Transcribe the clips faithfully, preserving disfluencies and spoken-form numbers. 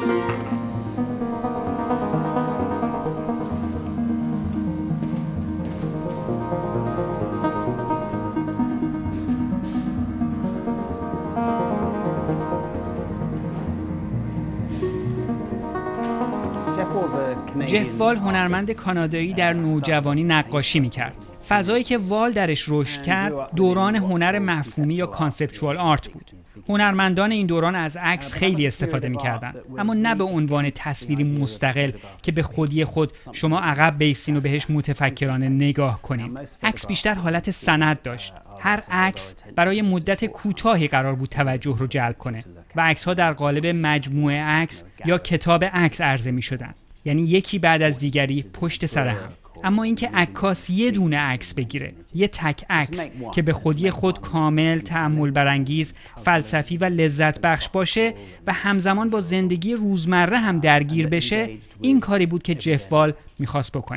جف وال هنرمند کانادایی در نوجوانی نقاشی می‌کرد. فضایی که وال درش رشد کرد دوران هنر مفهومی یا کانسپچوال آرت بود. هنرمندان این دوران از عکس خیلی استفاده می‌کردند، اما نه به عنوان تصویری مستقل که به خودی خود شما عقب بیستین و بهش متفکرانه نگاه کنید. عکس بیشتر حالت سند داشت. هر عکس برای مدت کوتاهی قرار بود توجه رو جلب کنه و عکس‌ها در قالب مجموعه عکس یا کتاب عکس عرضه می‌شدند. یعنی یکی بعد از دیگری پشت سر هم. اما اینکه عکاس یه دونه عکس بگیره، یه تک عکس که به خودی خود کامل، تأمل برانگیز، فلسفی و لذت بخش باشه و همزمان با زندگی روزمره هم درگیر بشه، این کاری بود که جف وال میخواست بکنه.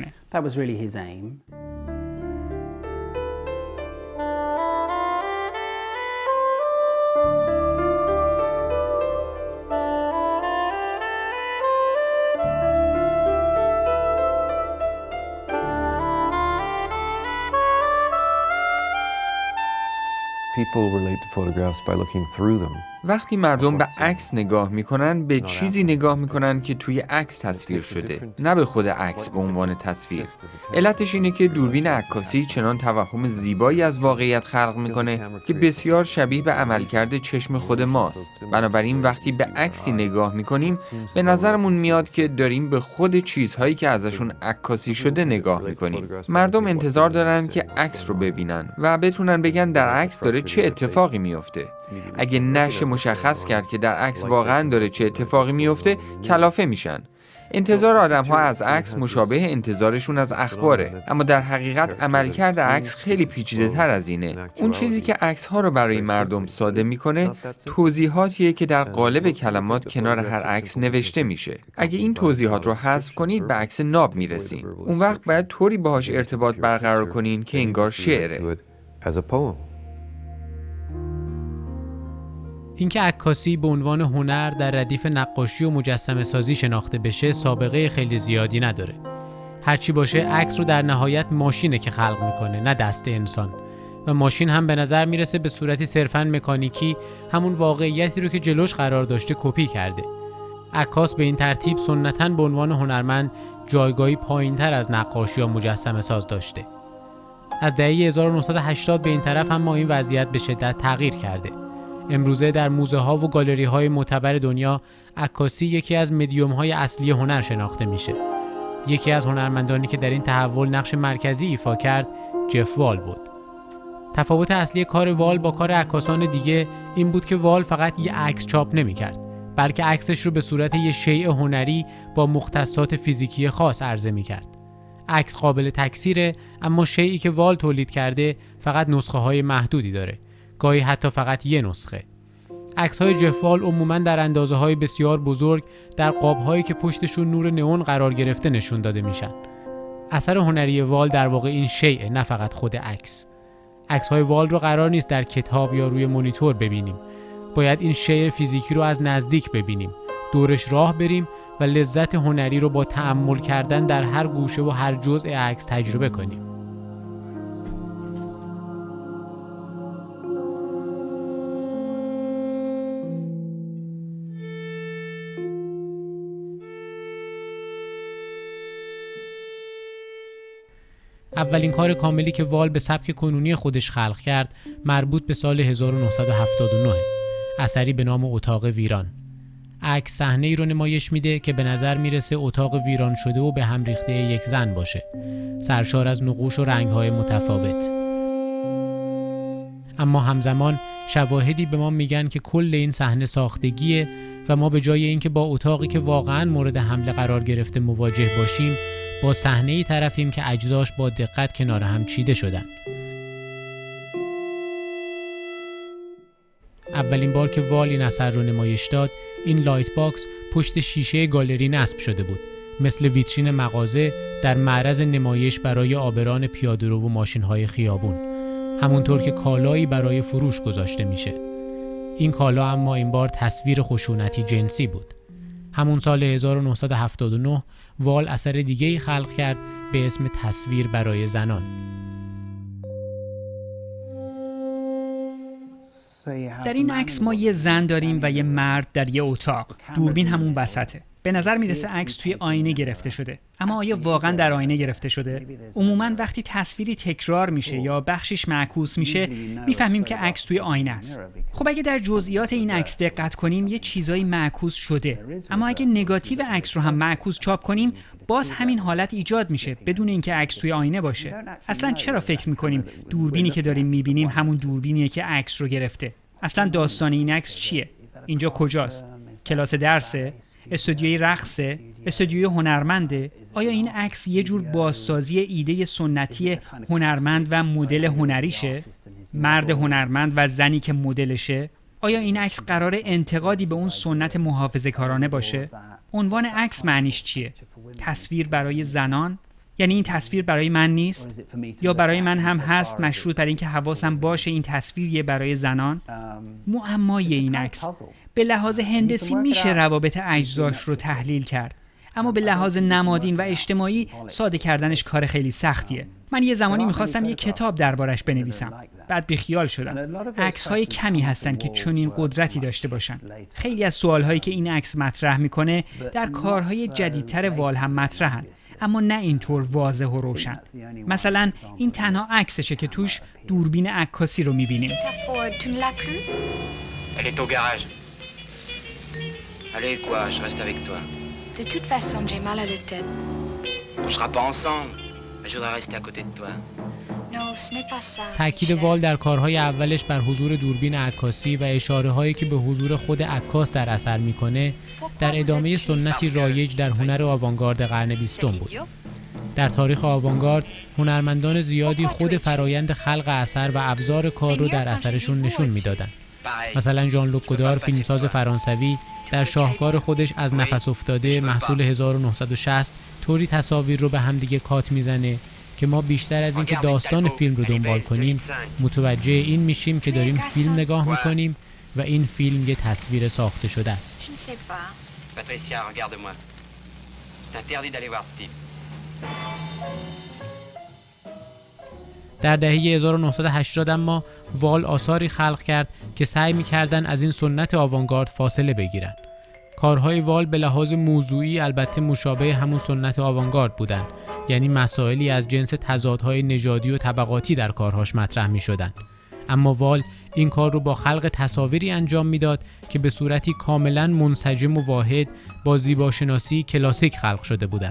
وقتی مردم به عکس نگاه میکنن به چیزی نگاه میکنن که توی عکس تصویر شده، نه به خود عکس به عنوان تصویر. علتش اینه که دوربین عکاسی چنان توهم زیبایی از واقعیت خلق میکنه که بسیار شبیه به عملکرد چشم خود ماست. بنابراین وقتی به عکسی نگاه میکنیم به نظرمون میاد که داریم به خود چیزهایی که ازشون عکاسی شده نگاه میکنیم. مردم انتظار دارن که عکس رو ببینن و بتونن بگن در عکس داره چه اتفاقی میفته. اگه نشه مشخص کرد که در عکس واقعا داره چه اتفاقی میفته، کلافه میشن. انتظار آدم‌ها از عکس مشابه انتظارشون از اخباره، اما در حقیقت عملکرد عکس خیلی پیچیده‌تر از اینه. اون چیزی که عکس‌ها رو برای مردم ساده میکنه، توضیحاتیه که در قالب کلمات کنار هر عکس نوشته میشه. اگه این توضیحات رو حذف کنید به عکس ناب میرسین. اون وقت باید طوری باهاش ارتباط برقرار کنین که انگار شعره. اینکه عکاسی به عنوان هنر در ردیف نقاشی و مجسمه سازی شناخته بشه سابقه خیلی زیادی نداره. هرچی باشه عکس رو در نهایت ماشینه که خلق میکنه، نه دست انسان. و ماشین هم به نظر میرسه به صورتی صرفاً مکانیکی همون واقعیتی رو که جلوش قرار داشته کپی کرده. عکاس به این ترتیب سنتاً به عنوان هنرمند جایگاهی پایین‌تر از نقاشی یا مجسمه ساز داشته. از دهه هزار و نهصد و هشتاد به این طرف هم ما این وضعیت به شدت تغییر کرده. امروزه در موزه ها و گالری های معتبر دنیا عکاسی یکی از مدیوم های اصلی هنر شناخته میشه. یکی از هنرمندانی که در این تحول نقش مرکزی ایفا کرد جف وال بود. تفاوت اصلی کار وال با کار عکاسان دیگه این بود که وال فقط یه عکس چاپ نمی‌کرد، بلکه عکسش رو به صورت یه شیء هنری با مختصات فیزیکی خاص عرضه می‌کرد. عکس قابل تکثیره، اما شیئی که وال تولید کرده فقط نسخه های محدودی داره. گاهی حتی فقط یه نسخه. عکس‌های جف وال عموماً در اندازه‌های بسیار بزرگ در قاب‌هایی که پشتشون نور نئون قرار گرفته نشون داده میشن. اثر هنری وال در واقع این شیء، نه فقط خود عکس. عکس‌های وال رو قرار نیست در کتاب یا روی مانیتور ببینیم. باید این شیء فیزیکی رو از نزدیک ببینیم، دورش راه بریم و لذت هنری رو با تأمل کردن در هر گوشه و هر جزء عکس تجربه کنیم. اولین کار کاملی که وال به سبک کنونی خودش خلق کرد مربوط به سال هزار و نهصد و هفتاد و نه، اثری به نام اتاق ویران. عکس صحنه‌ای رو نمایش میده که به نظر میرسه اتاق ویران شده و به هم ریخته یک زن باشه، سرشار از نقوش و رنگ‌های متفاوت. اما همزمان شواهدی به ما میگن که کل این صحنه ساختگیه و ما به جای اینکه با اتاقی که واقعاً مورد حمله قرار گرفته مواجه باشیم، با صحنه‌ای طرفیم که اجزاش با دقت کنار هم چیده شدن. اولین بار که وال این اثر رو نمایش داد، این لایت باکس پشت شیشه گالری نصب شده بود، مثل ویترین مغازه در معرض نمایش برای عابران پیاده‌رو و ماشین‌های خیابون، همونطور که کالایی برای فروش گذاشته میشه. این کالا اما این بار تصویر خشونتی جنسی بود. همون سال هزار و نهصد و هفتاد و نه وال اثر دیگه‌ای خلق کرد به اسم تصویر برای زنان. در این عکس ما یه زن داریم و یه مرد در یه اتاق. دوربین همون وسطه. به نظر میرسه عکس توی آینه گرفته شده. اما آیا واقعا در آینه گرفته شده؟ عموما وقتی تصویری تکرار میشه یا بخشش معکوس میشه، میفهمیم که عکس توی آینه است. خب اگه در جزئیات این عکس دقت کنیم، یه چیزایی معکوس شده. اما اگه نگاتیو عکس رو هم معکوس چاپ کنیم، باز همین حالت ایجاد میشه بدون اینکه عکس توی آینه باشه. اصلا چرا فکر میکنیم دوربینی که داریم میبینیم همون دوربینیه که عکس رو گرفته؟ اصلا داستان این عکس چیه؟ اینجا کجاست؟ کلاس درسه؟ استودیوی رقصه؟ استودیوی هنرمنده؟ آیا این عکس یه جور بازسازی ایده سنتی هنرمند و مدل هنریشه؟ مرد هنرمند و زنی که مدلشه؟ آیا این عکس قراره انتقادی به اون سنت محافظه‌کارانه باشه؟ عنوان عکس معنیش چیه؟ تصویر برای زنان؟ یعنی این تصویر برای من نیست؟ یا برای من هم هست، مشروط بر اینکه حواسم باشه این تصویریه برای زنان؟ معمای این عکس. به لحاظ هندسی میشه روابط اجزاش رو تحلیل کرد، اما به لحاظ نمادین و اجتماعی ساده کردنش کار خیلی سختیه. من یه زمانی میخواستم یه کتاب دربارش بنویسم، بعد بیخیال شدم. عکس‌های کمی هستن که چنین قدرتی داشته باشن. خیلی از سوال‌هایی که این عکس مطرح میکنه در کارهای جدیدتر وال هم مطرحن، اما نه اینطور واضح و روشن. مثلا این تنها عکسشه که توش دوربین عکاسی رو میبینیم. Allez quoi, je reste avec toi. De toute façon, j'ai mal à la tête. On sera pas ensemble. Je voudrais rester à côté de toi. Non, ce n'est pas ça. تأکید وال در کارهای اولش بر حضور دوربین عکاسی و اشاره‌هایی که به حضور خود عکاس در اثر می‌کنه، در ادامه سنتی رایج در هنر آوانگارد قرن بیستم بود. در تاریخ آوانگارد، هنرمندان زیادی خود فرایند خلق اثر و ابزار کار رو در اثرشون نشون می‌دادن. مثلا ژان لوک گودار، فیلمساز فرانسوی، در شاهکار خودش از نفس افتاده محصول هزار و نهصد و شصت طوری تصاویر رو به هم دیگه کات میزنه که ما بیشتر از اینکه داستان فیلم رو دنبال کنیم متوجه این میشیم که داریم فیلم نگاه میکنیم و این فیلم یه تصویر ساخته شده است. در دهه هزار و نهصد و هشتاد اما وال آثاری خلق کرد که سعی می‌کردن از این سنت آوانگارد فاصله بگیرن. کارهای وال به لحاظ موضوعی البته مشابه همون سنت آوانگارد بودن، یعنی مسائلی از جنس تضادهای نژادی و طبقاتی در کارهاش مطرح می‌شدن. اما وال این کار رو با خلق تصاویری انجام میداد که به صورتی کاملاً منسجم و واحد با زیباشناسی کلاسیک خلق شده بودند.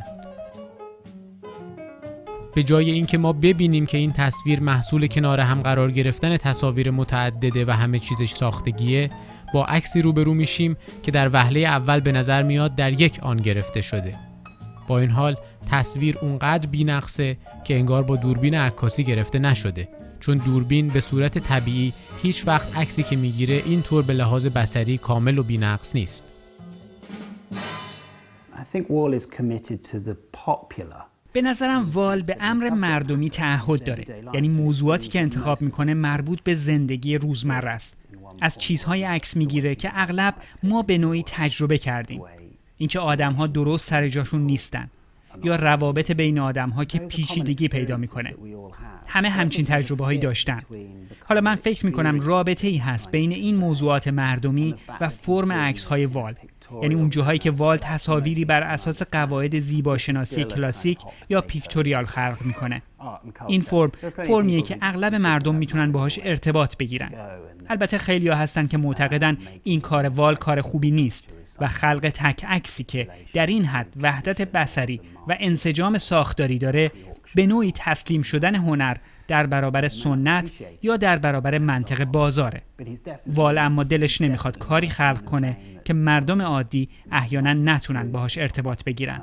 به جای اینکه ما ببینیم که این تصویر محصول کنار هم قرار گرفتن تصاویر متعدده و همه چیزش ساختگیه، با عکسی روبرو میشیم که در وهله اول به نظر میاد در یک آن گرفته شده. با این حال تصویر اونقدر بی‌نقصه که انگار با دوربین عکاسی گرفته نشده، چون دوربین به صورت طبیعی هیچ وقت عکسی که میگیره اینطور به لحاظ بصری کامل و بی‌نقص نیست. I think Wall is committed to the popular. به نظرم وال به امر مردمی تعهد داره، یعنی موضوعاتی که انتخاب میکنه مربوط به زندگی روزمره است. از چیزهای عکس میگیره که اغلب ما به نوعی تجربه کردیم، اینکه آدم‌ها درست سر جاشون نیستن یا روابط بین آدم‌ها که پیچیدگی پیدا میکنه. همه همچین تجربه‌هایی داشتن. حالا من فکر میکنم رابطه‌ای هست بین این موضوعات مردمی و فرم عکس‌های وال، یعنی اون جاهایی که وال تصاویری بر اساس قواعد زیباشناسی کلاسیک یا پیکتوریال خلق میکنه. این فرم فرمیه که اغلب مردم میتونن باهاش ارتباط بگیرن. البته خیلی‌ها هستن که معتقدن این کار وال کار خوبی نیست و خلق تک عکسی که در این حد وحدت بصری و انسجام ساختاری داره به نوعی تسلیم شدن هنر در برابر سنت یا در برابر منطق بازاره. وال اما دلش نمیخواد کاری خلق کنه که مردم عادی احیانا نتونن باهاش ارتباط بگیرن.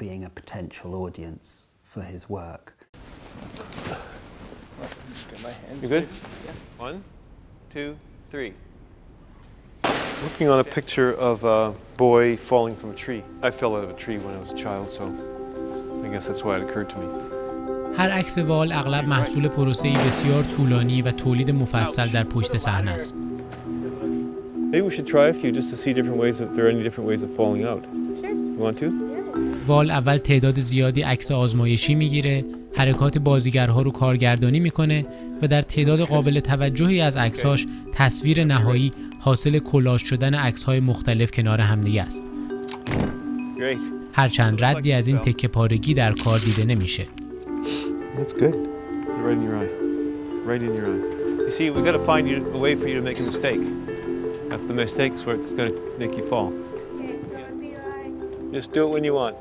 You good? One, two, three. Looking on a picture of a boy falling from a tree. I fell out of a tree when I was a child, so I guess that's why it occurred to me. هر عکس وال اغلب محصول پروسه‌ای بسیار طولانی و تولید مفصل در پشت صحنه است. Maybe we should try a few just to see different ways if there are any different ways of falling out. You want to? وال اول تعداد زیادی عکس آزمایشی میگیره، حرکات بازیگرها رو کارگردانی میکنه و در تعداد قابل توجهی از عکس‌هاش تصویر نهایی حاصل کلاژ شدن عکس‌های مختلف کنار همدیگه است. هرچند ردی از این تکه پارگی در کار دیده نمیشه. That's good. Right in your eye. Right in your eye. You see, we got to find you a way for you to make a mistake. That's the mistakes where it's going to make you fall. Just do it when you want.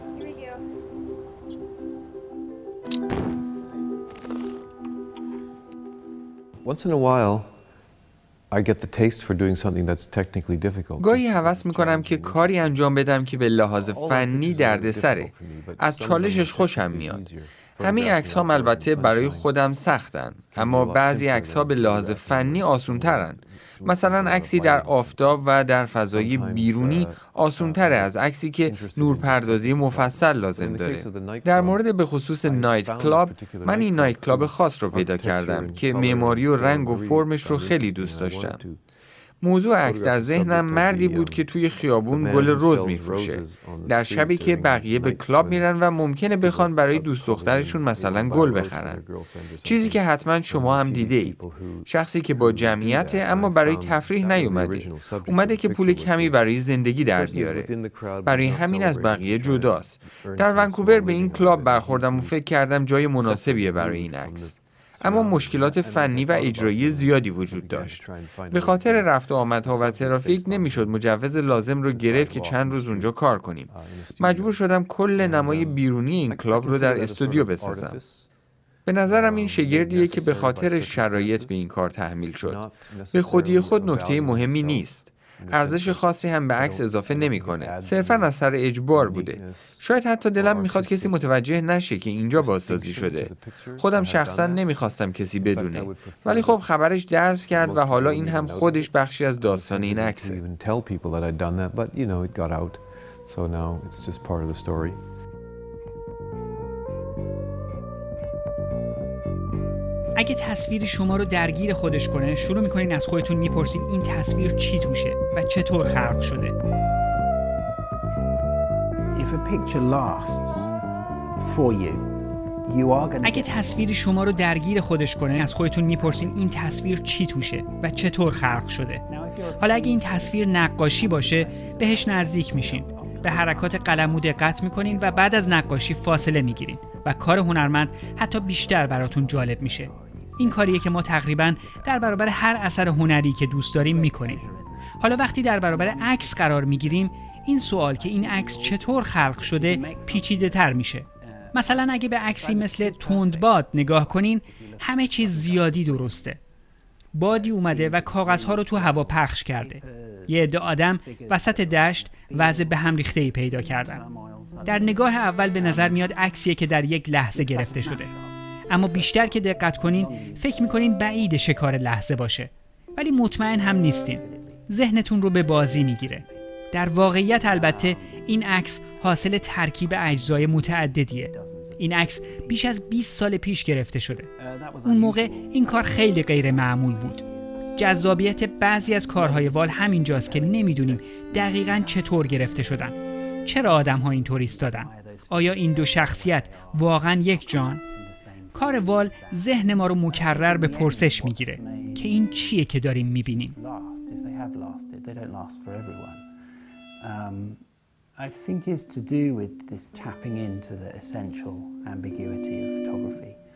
Once in a while, I get the taste for doing something that's technically difficult. گاهی هوس میکنم که کاری انجام بدم که به لحاظ فنی دردسره. از چالشش خوشم میاد. همه عکس ها البته برای خودم سختن، اما بعضی عکس ها به لحاظ فنی آسون ترن. مثلا عکسی در آفتاب و در فضای بیرونی آسون تره از عکسی که نورپردازی مفصل لازم داره. در مورد به خصوص نایت کلاب، من این نایت کلاب خاص رو پیدا کردم که معماری و رنگ و فرمش رو خیلی دوست داشتم. موضوع عکس در ذهنم مردی بود که توی خیابون گل رز میفروشه. در شبی که بقیه به کلاب میرن و ممکنه بخوان برای دوست دخترشون مثلا گل بخرن. چیزی که حتما شما هم دیده اید. شخصی که با جمعیته اما برای تفریح نیومده. اومده که پول کمی برای زندگی در بیاره. برای همین از بقیه جداست. در ونکوور به این کلاب برخوردم و فکر کردم جای مناسبیه برای این عکس. اما مشکلات فنی و اجرایی زیادی وجود داشت. به خاطر رفت و آمدها و ترافیک نمیشد مجوز لازم رو گرفت که چند روز اونجا کار کنیم. مجبور شدم کل نمای بیرونی این کلاب رو در استودیو بسازم. به نظرم این شگردیه که به خاطر شرایط به این کار تحمیل شد. به خودی خود نکته مهمی نیست. ارزش خاصی هم به عکس اضافه نمیکنه. صرفاً از سر اجبار بوده. شاید حتی دلم میخواد کسی متوجه نشه که اینجا بازسازی شده. خودم شخصاً نمیخواستم کسی بدونه. ولی خب خبرش درز کرد و حالا این هم خودش بخشی از داستان این عکسه. اگه تصویر شما رو درگیر خودش کنه، شروع میکنین از خودتون میپرسین این تصویر چی توشه و چطور خلق شده. If a picture lasts for you, you are going to اگه تصویر شما رو درگیر خودش کنه، از خودتون میپرسین این تصویر چی توشه و چطور خلق شده. حالا اگه این تصویر نقاشی باشه، بهش نزدیک میشین. به حرکات قلمو دقت میکنین و بعد از نقاشی فاصله میگیرین و کار هنرمند حتی بیشتر براتون جالب میشه. این کاریه که ما تقریباً در برابر هر اثر هنری که دوست داریم میکنیم. حالا وقتی در برابر عکس قرار میگیریم، این سوال که این عکس چطور خلق شده پیچیده تر میشه. مثلا اگه به عکسی مثل تندباد نگاه کنین، همه چیز زیادی درسته. بادی اومده و کاغذها رو تو هوا پخش کرده. یه عده آدم وسط دشت وضع به هم ریخته‌ای پیدا کردن. در نگاه اول به نظر میاد عکسیه که در یک لحظه گرفته شده. اما بیشتر که دقت کنین فکر میکنین بعید شکار لحظه باشه. ولی مطمئن هم نیستین. ذهنتون رو به بازی میگیره. در واقعیت البته این عکس حاصل ترکیب اجزای متعددیه. این عکس بیش از بیست سال پیش گرفته شده. اون موقع این کار خیلی غیر معمول بود. جذابیت بعضی از کارهای وال همینجاست که نمیدونیم دقیقاً چطور گرفته شدن. چرا آدم‌ها اینطور ایستادن؟ آیا این دو شخصیت واقعاً یک جان؟ کار وال ذهن ما رو مکرر به پرسش میگیره که این چیه که داریم میبینیم. I think is to do with this tapping into the essential ambiguity of photography.